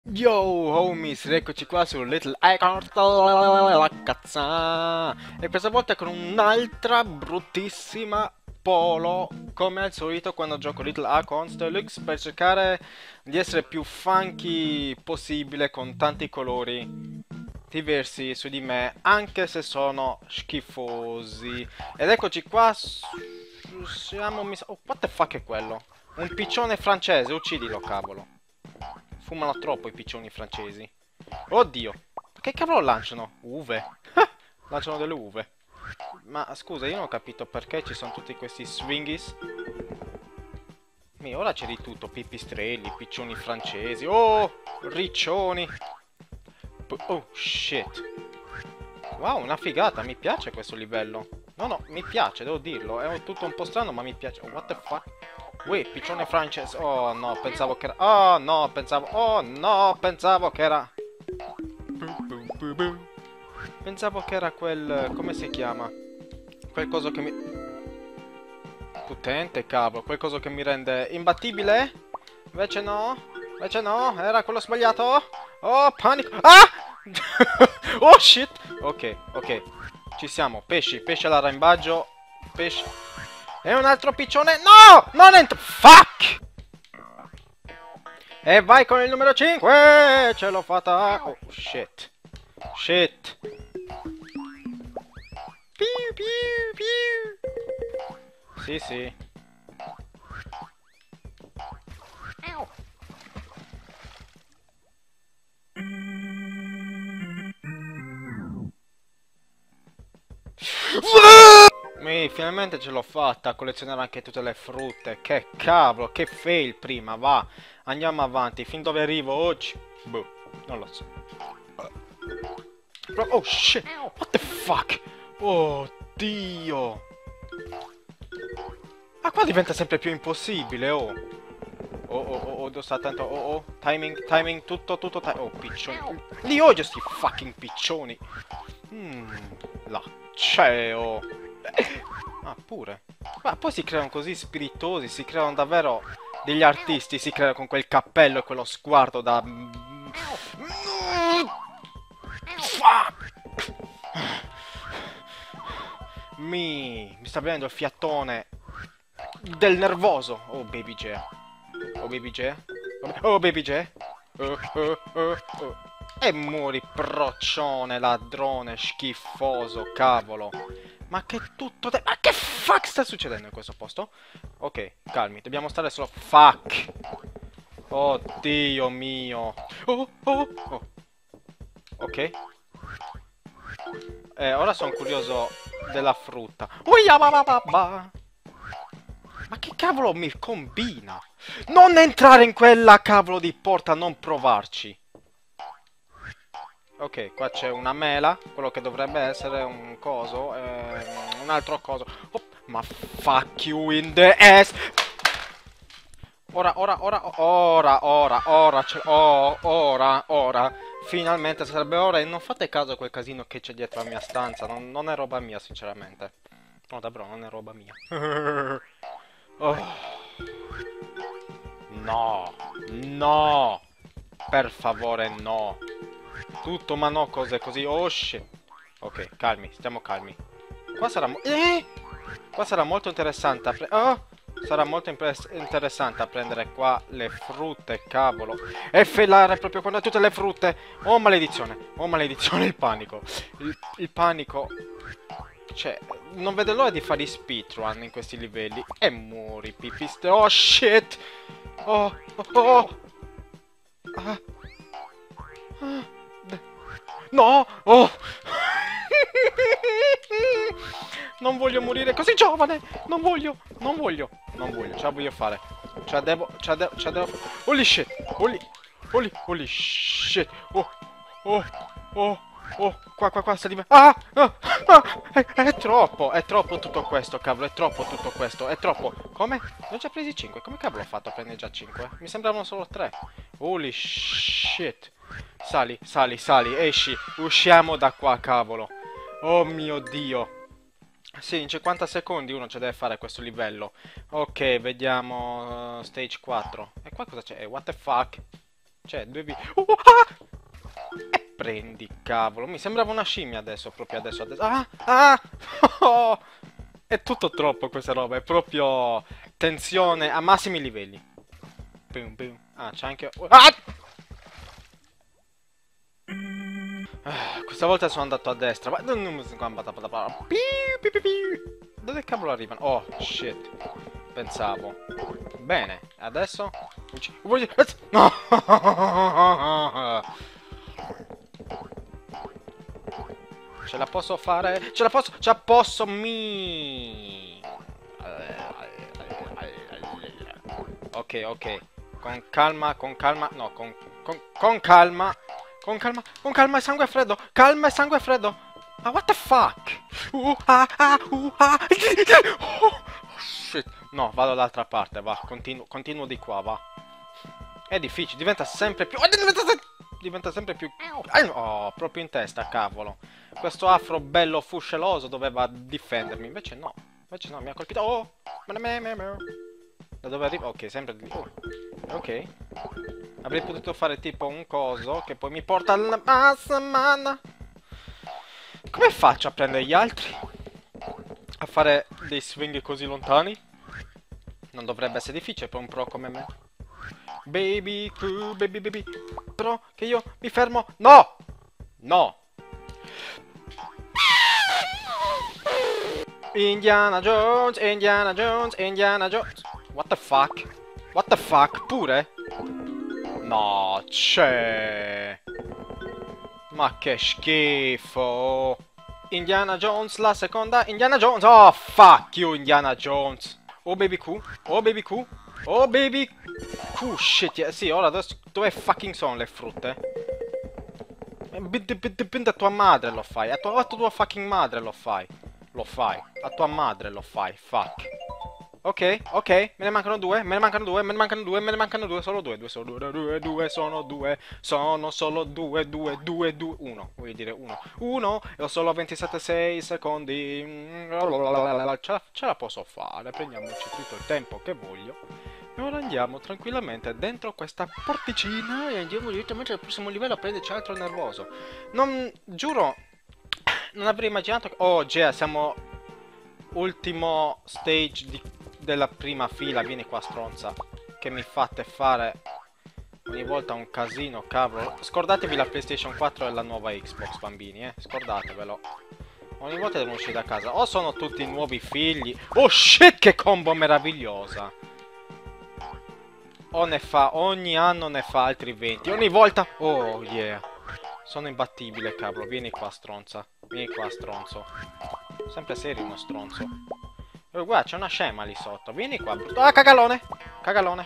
Yo homies, eccoci qua su Little Icon la cazza. E questa volta con un'altra bruttissima polo, come al solito quando gioco Little Icons Deluxe, per cercare di essere più funky possibile con tanti colori diversi su di me, anche se sono schifosi. Ed eccoci qua, oh, what the fuck è quello? Un piccione francese, uccidilo cavolo. Fumano troppo i piccioni francesi. Oddio. Ma che cavolo lanciano? Uve. Lanciano delle uve. Ma scusa, io non ho capito perché ci sono tutti questi swingis. Ora c'è di tutto. Pipistrelli, piccioni francesi. Oh, riccioni. Oh, shit. Wow, una figata. Mi piace questo livello. No, no, mi piace, devo dirlo. È tutto un po' strano, ma mi piace. Oh, what the fuck? Ui, piccione francese. Oh no, pensavo che era. Oh no, pensavo. Oh no, pensavo che era. Pensavo che era quel. Come si chiama? Quel coso che mi. Potente, cavolo. Quel coso che mi rende imbattibile? Invece no. Invece no. Era quello sbagliato. Oh, panico. Ah! Oh shit. Ok, ok. Ci siamo. Pesci, pesci all'arrambaggio. Pesci. E un altro piccione. No! Non entro. Fuck! E vai con il numero 5. Ce l'ho fatta. Oh, shit. Shit. Piu, piu, piu. Sì, sì. Finalmente ce l'ho fatta a collezionare anche tutte le frutte. Che cavolo, che fail prima, va. Andiamo avanti, fin dove arrivo oggi? Boh, non lo so. Oh shit, what the fuck? Oh Dio. Ma qua diventa sempre più impossibile, oh. Devo stare attento, timing, timing, tutto, oh, piccioni. Li odio sti fucking piccioni. Là, c'è, oh. Ah, pure. Ma poi si creano così spiritosi, si creano davvero degli artisti, si creano con quel cappello e quello sguardo da. Mi sta venendo il fiatone del nervoso. Oh, baby J. Oh, baby J. Oh, baby J. Oh. E muori, proccione, ladrone, schifoso, cavolo. Ma che tutto. Ma che fuck sta succedendo in questo posto? Ok, calmi, dobbiamo stare solo. Fuck. Oh, Dio mio. Oh. Ok. Ora sono curioso della frutta. Uiabababa. Ma che cavolo mi combina? Non entrare in quella cavolo di porta, non provarci. Ok, qua c'è una mela, quello che dovrebbe essere un coso, un altro coso. Oh, ma fuck you in the ass! Ora. Finalmente sarebbe ora e non fate caso a quel casino che c'è dietro la mia stanza, non è roba mia sinceramente. No, davvero, non è roba mia. Oh. No, no, per favore no. Tutto ma no cose così, oh shit. Ok, calmi, stiamo calmi. Qua sarà Qua sarà molto interessante sarà molto interessante a prendere qua le frutte, cavolo. E felare proprio con tutte le frutte. Oh maledizione, il panico. Il panico. Cioè, non vedo l'ora di fare i speedrun in questi livelli. E muori, pipiste. Oh shit. Oh. Ah. No! Oh! Non voglio morire così giovane! Non voglio! Ce la voglio fare. Ce la devo. Holy shit! Holy shit! Qua, sta di. È troppo tutto questo, cavolo, è troppo tutto questo, è troppo. Come? Ne ho già presi 5, come cavolo ho fatto a prendere già 5? Mi sembravano solo 3. Holy shit! Sali, esci, usciamo da qua, cavolo. Oh mio Dio. Sì, in 50 secondi uno ci deve fare questo livello. Ok, vediamo stage 4. E qua cosa c'è? What the fuck? Cioè, due vite. Ah! E prendi, cavolo. Mi sembrava una scimmia adesso, proprio adesso. Ah! Ah! Oh! È tutto troppo questa roba, è proprio tensione a massimi livelli. Boom, boom. Ah, c'è anche... Ah! Questa volta sono andato a destra. Ma dove cavolo arrivano? Oh, shit. Pensavo. Bene, adesso... No! Ce la posso fare? Ce la posso? Ce la posso? Ok, ok. Con calma, con calma. No, con calma. Con calma, con calma e sangue freddo. Calma e sangue freddo. Ma what the fuck? Oh, shit. No, vado dall'altra parte, va. Continuo di qua, va. È difficile, diventa sempre più... Diventa sempre più... Oh, proprio in testa, cavolo. Questo afro bello fusceloso doveva difendermi. Invece no, mi ha colpito. Oh! Da dove arriva? Ok, sempre di... Oh. Ok. Avrei potuto fare tipo un coso che poi mi porta alla massa, mana. Come faccio a prendere gli altri? A fare dei swing così lontani? Non dovrebbe essere difficile per un pro come me. Baby, baby. Però che io mi fermo. No! No! Indiana Jones, Indiana Jones, Indiana Jones. What the fuck? What the fuck? Pure? No, c'è. Ma che schifo. Indiana Jones, la seconda. Indiana Jones. Oh, fuck you, Indiana Jones. Oh, baby Q. Oh, baby Q. Oh, baby Q. Shit, yeah. Sì, ora dove fucking sono le frutte? A tua madre lo fai. A tua fucking madre lo fai. Lo fai. A tua madre lo fai. Fuck. Ok, ok, me ne mancano due, me ne mancano due, me ne mancano due, me ne mancano due, solo due, sono solo due, uno, vuoi dire uno, e ho solo 27,6 secondi, ce la posso fare, prendiamoci tutto il tempo che voglio, e ora andiamo tranquillamente dentro questa porticina e andiamo direttamente al prossimo livello a prenderci altro nervoso, giuro, non avrei immaginato che, oh, Gea, siamo ultimo stage della prima fila, vieni qua stronza, che mi fate fare ogni volta un casino, cavolo. Scordatevi la PlayStation 4 e la nuova Xbox, bambini, scordatevelo. Ogni volta devono uscire da casa, o sono tutti nuovi figli, oh shit, che combo meravigliosa. O ne fa, ogni anno ne fa altri 20, ogni volta, oh yeah. Sono imbattibile, cavolo, vieni qua stronza, vieni qua stronzo. Sempre serio uno stronzo. Oh, guarda, c'è una scema lì sotto. Vieni qua, brutto. Ah, cagalone. Cagalone.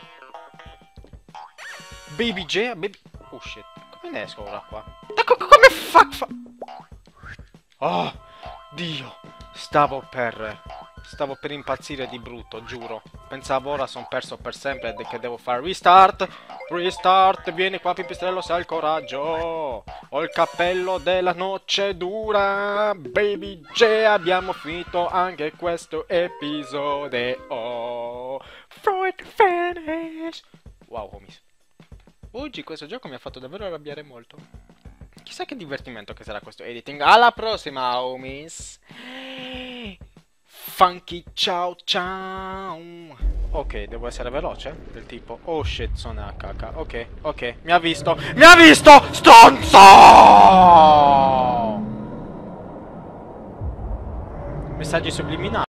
Baby J. Baby... Oh, shit. Come ne esco ora qua? Come fa? Oh, Dio. Stavo per impazzire di brutto, giuro. Pensavo ora sono perso per sempre e che devo fare restart. Restart. Vieni qua, pipistrello, se hai il coraggio. Ho il cappello della noce dura. Baby J, abbiamo finito anche questo episodio. Fruit finish. Wow, homies. Oggi questo gioco mi ha fatto davvero arrabbiare molto. Chissà che divertimento che sarà questo editing. Alla prossima, homies. Funky ciao ciao. Ok, devo essere veloce. Del tipo, oh shit, sono a caca. Ok, ok, mi ha visto. Mi ha visto, stronzo! Messaggi subliminali.